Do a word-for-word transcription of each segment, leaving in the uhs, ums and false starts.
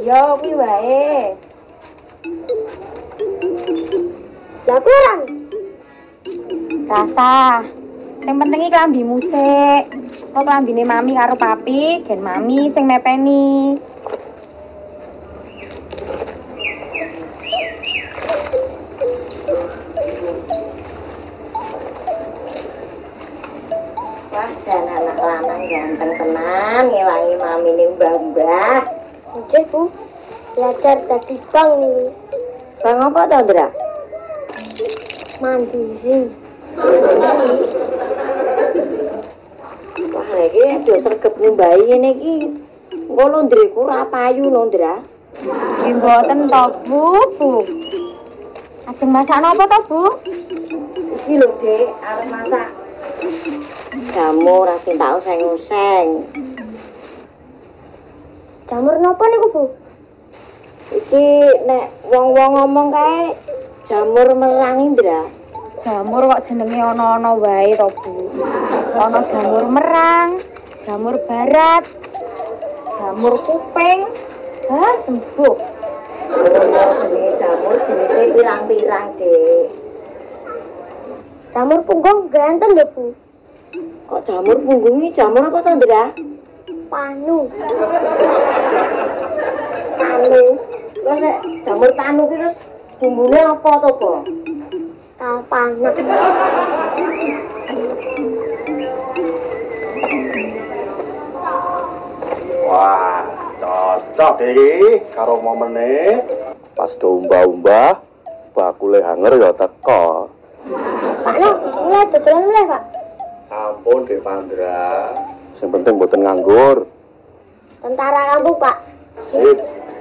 Yo kuwi wae. Lah kurang. Rasa. Sing penting iki klambi musik. Kok klambine mami karo papi, gen mami sing mepeni. Wah, dan anak lanang ganteng tenan ngewangi mamine mbah-mbah. Oke, Bu. Belajar dadi bang nih. Bang apa to, Ndra? Mandiri. Wah, iki do sregep nyumbahi ngene iki. Engko lho ndreku ora payu lho, Ndra. Nggih mboten to, Bu, Bu. Ajeng masak napa to, Bu? Iki lho, Dek, arep masak jamur asin tak useng-useng. Jamur napa niku, Bu? Iki nek wong-wong ngomong kae jamur merang, Indra. Jamur kok jenenge ana-ana wae to, Bu. Ana jamur merang, jamur barat, jamur kuping. Hah, sembuh. Jenenge jamur jenenge pirang-pirang, Dek. Jamur punggung ganteng lho, Bu. Kok jamur punggung iki jamur apa to, Ndra? Panu. Panu. Lah nek jamur panu ki terus bumbune apa to, Po? Kalpanak. Wah, cocok iki karo momene. Pas do umbah-umbah, bakule hanger ya teko. Pak No, mulai dodolan mulai, Pak. Sampun, Dek Pandra. Sing penting mboten nganggur. Tentara kampung, Pak. Sip.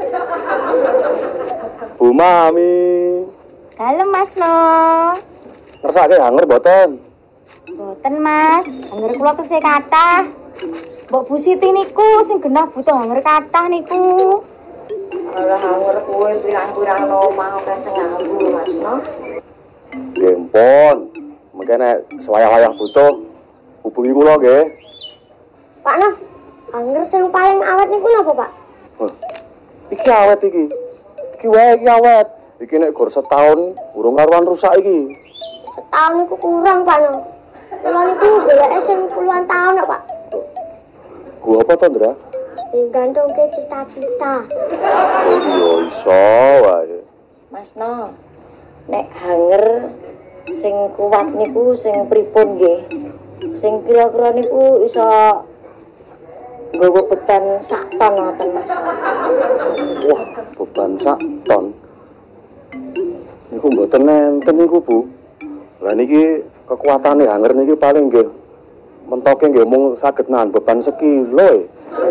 Bu Mami. Dalem Mas No. Ngersake hanger mboten? Mboten Mas, hanger kula tesih kathah. Mbok Bu Siti niku sing genah butuh hanger kathah niku. Ora hanger kuwe pirang-pirang omah kok sing nganggur, Mas No. Nggih pun. Mengke nek sewayah-wayah butuh hubungi kula nggih. Pak No, hanger sing paling awet niku napa, Pak? Huh. Iki awet iki. Iki wae iki awet. Iki nek gor setahun urung karuan rusak iki. Setahun niku kurang, Pak No. Kula niku goleke sing puluhan tahun, Pak. Gua apa to, Ndra? Gantung ke cita-cita. Oh iya iso wae. Mas No, nek hanger sing kuat niku sing pripun nggih? Sing kira-kira niku iso nggawa beban sak ton ngoten, Mas. Wah, beban sak ton. Niku mboten nenten niku, Bu. Lah niki kekuatane hanger niki paling nggih mentoke nggih mung saged nahan beban sekilo.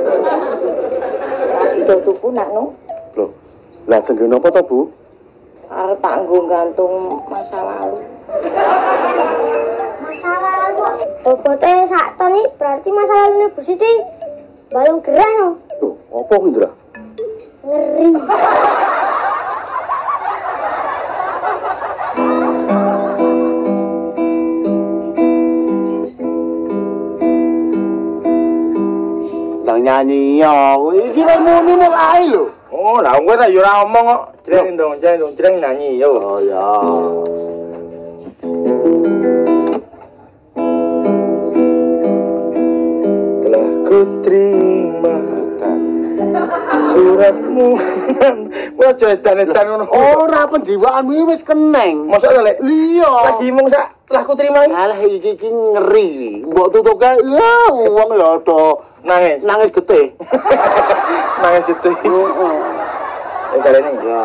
Sida tuku nak No. Loh, lah jenenge napa to, Bu? Arep tak nggo gantung masa lalu. Masa lalu kok bobote sak ton iki berarti masa lalune Bu Siti balung gerah No. Loh, apa kuwi, Ndra? Ngeri. Nang nyanyi yo, iki wae muni mulai lho. Oh, lah kowe nek yo ora omong kok. Jreng dong, jreng dong, jreng nyanyi yo. Oh ya. Telah ku terima suratmu. Wah, edan-edan ngono. Ora penjiwaanmu iki wis keneng. Mosok lek Iya. lagi mung sak telah ku terima iki. Alah iki iki ngeri. Mbok tutuke ya wong ya do Nangis. nangis getih. Nangis itu. Heeh. Eh kali ini. Ya.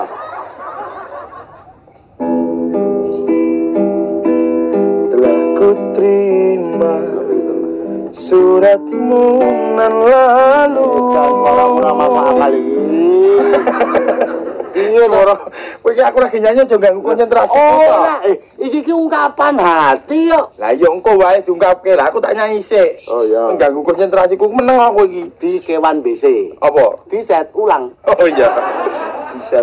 Telah ku terima suratmu nan lalu. Ora-ora masak kali iki. Iya, Moro. Kowe iki aku lagi nyanyi aja ganggu konsentrasi. Oh, nah, eh, iki ki ungkapan hati yo. Lah iya engko wae diungkapke. Lah aku tak nyanyi sik. Oh iya. Mengganggu konsentrasiku meneng aku iki. Di kewan B C. Apa? Di set ulang. Oh iya. Bisa.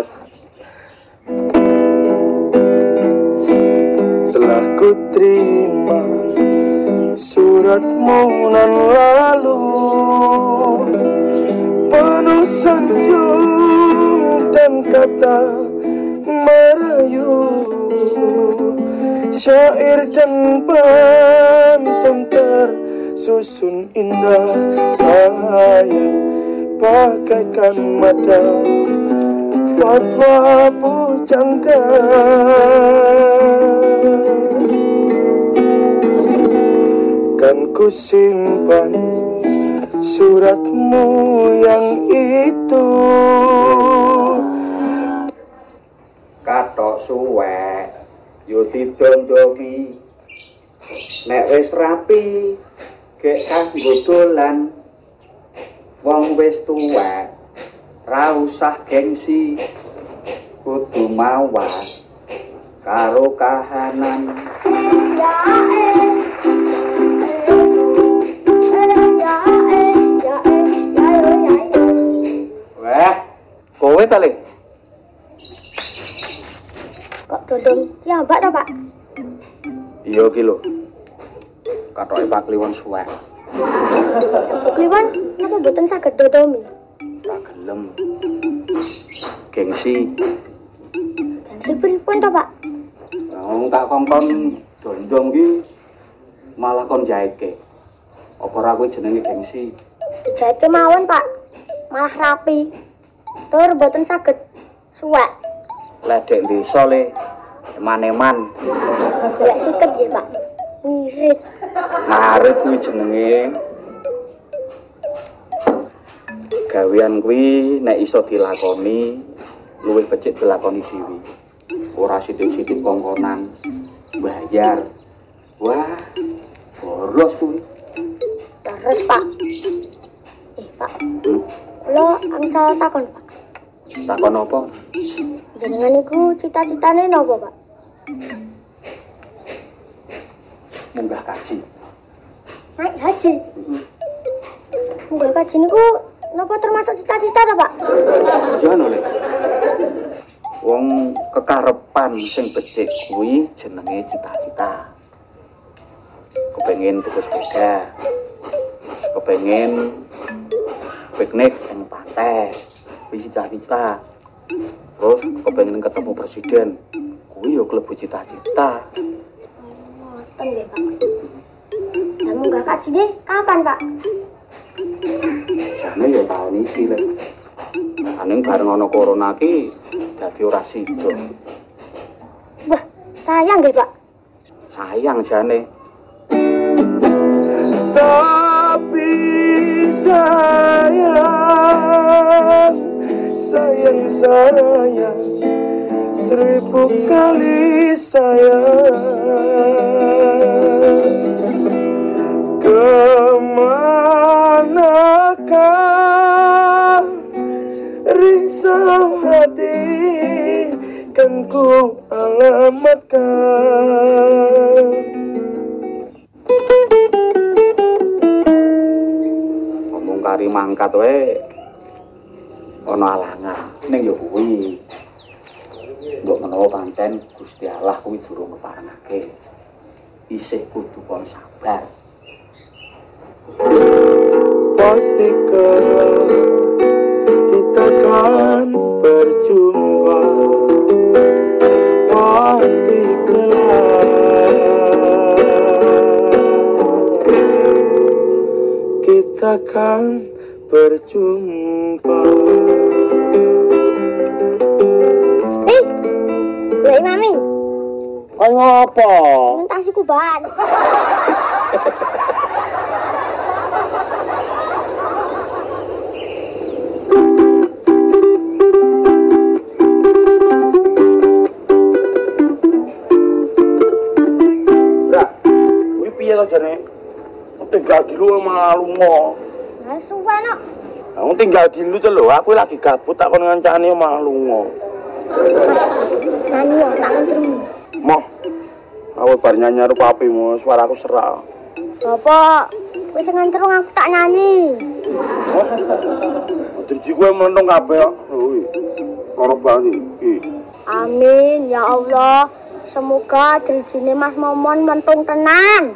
Telah ku terima suratmu nan lalu penuh sanjung dan kata merayu, syair dan pantun tersusun indah, sayang bagaikan mata fatwa pujangga. Kan ku simpan suratmu yang itu. Katok suwek yo didondomi, nek wis rapi gek kanggo dolan. Wong wis tuwek ra usah gengsi, kudu mawas karo kahanan. Weh, kowe ta Le? Kok dodong ya mbak ta Pak? Iya ki lho. Katoke Pak Kliwon suwek. Kliwon napa mboten saged dodomi? Ra gelem. Gengsi. Gengsi pripun to Pak? Wong tak kongkon dondong ki malah kon jaeke. Apa ora kuwi jenenge gengsi? Dijahit mawon Pak. Malah rapi. Tur mboten saged suwek. Ledek desa Le, eman-eman. Golek siket nggih Pak. Ngirit. Ngarit kuwi jenenge. Gawean kuwi nek iso dilakoni luwih becik dilakoni dhewe. Ora sithik-sithik kongkonan bayar. Wah, boros kuwi. Terus Pak. Eh Pak. Kula angsal takon Pak. Takon apa? Jenengan niku cita-citane napa Pak? Munggah kaji. Naik haji. Munggah kaji niku napa termasuk cita-cita ta Pak? Jono Le. Wong kekarepan sing becik kuwi jenenge cita-cita. Kepengin tuku sepeda. Kepengin piknik ing pantai. Kuwi cita-cita. Terus kepengin ketemu presiden. Kuwi yo klebu cita-cita. Ngoten nggih Pak. Lah munggah kaji nggih kapan Pak? Jane ya tahun iki Le. Aning bareng ana corona ki dadi ora sida. Wah, sayang nggih Pak. Sayang jane. Tapi sayang, sayang, sayang, seribu kali sayang. Kemanakah risau hati kan ku alamatkan. Ngomong kari mangkat wae ana alangan ning yo kuwi. Mbok menawa pancen Gusti Allah kuwi durung ngeparengake. Isih kudu kon sabar. Pastikan kita kan berjumpa. Pastikan kita kan berjumpa. Eh, lha Mami. Kok ngopo? Mentasiku ban. Piye to jane? Tinggal di lu malah lunga. Lah suwe no. Aku tinggal di lu to lho, aku lagi gabut tak kon ngancani malah lunga. Nani yo tak ngerti. Moh. Aku bar nyanyi karo papimu, suaraku serak. Bapak, wis nganterung aku tak nyanyi. Oh. Driji kowe mentung kabeh kok. Lho iki. Loro banget iki. Amin ya Allah. Semoga drijine Mas Momon mentung tenan.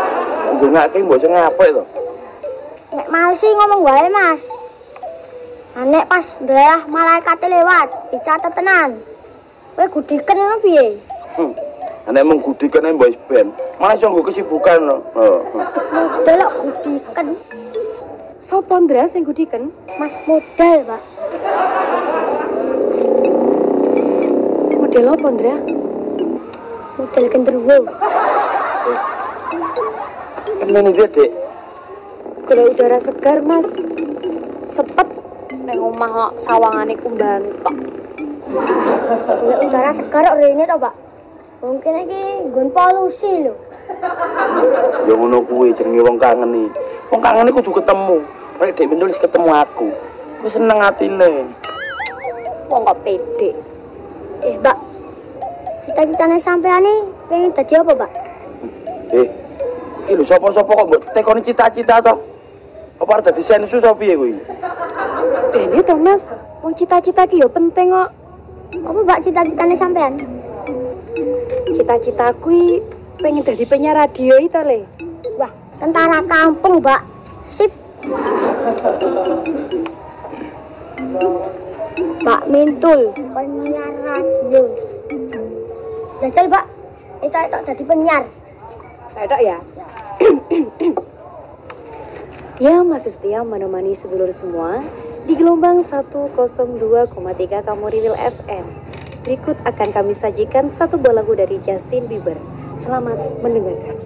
Ndongake mbok sing apik to. Nek mau sih ngomong wae, Mas. Anek pas daerah malaikat lewat, dicatat tenan. Kowe gudiken ngono piye? Hmm. Anek menggudikan yang boys band. Malah iso nggo kesibukan lho. Heeh. Delok gudiken. Sopo Ndra sing gudiken? Mas model, Pak. Model apa Ndra? Model genderuwo. Temen iki, Dik. Golek udara segar, Mas. Sepet ning omah kok sawangane kumbang tok. Golek udara segar kok rene to, Pak. Mungkin iki nggon polusi lho. Ya ngono kuwi jenenge wong kangen iki. Wong kangen iki kudu ketemu. Nek Dik Mindul wis ketemu aku. Ku seneng atine. Wong kok pede. Eh, Mbak. Cita-citane sampean iki pengen dadi apa, Pak? Eh, iki lho sapa-sapa kok mbok tekoni cita-cita to? Apa arep dadi sensus apa piye kuwi? Bene to, Mas. Wong cita-cita ki ya penting kok. Apa, Mbak, cita-citane sampean? Cita-citaku i pengen dadi penyiar radio itu, Le. Wah, tentara kampung, Mbak. Sip. Mbak Mintul, penyiar radio. Dasar, Mbak. Itu itu dadi penyiar. Ada ya? Ya, masih setia menemani sedulur semua di gelombang seratus dua koma tiga Kamuriwil F M. Berikut akan kami sajikan satu buah lagu dari Justin Bieber. Selamat mendengarkan.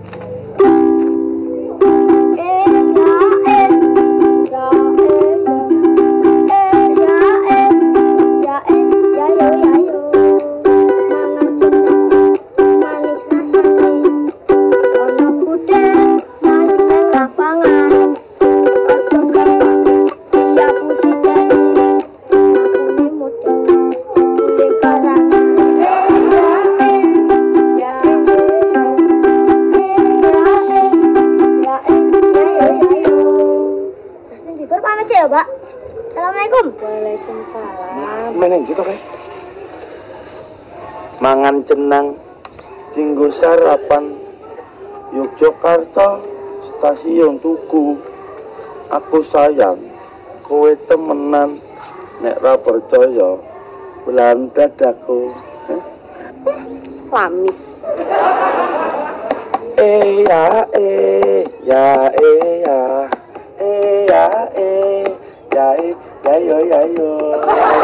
Waalaikumsalam. Meneng gitu kae. Mangan cenang, dinggo sarapan. Yogyakarta, stasiun Tugu. Aku sayang, kowe temenan. Nek ra percaya, bulan dadaku. Lamis. Eh ya eh ya eh ya eh ya eh ya eh ya yo ya yo.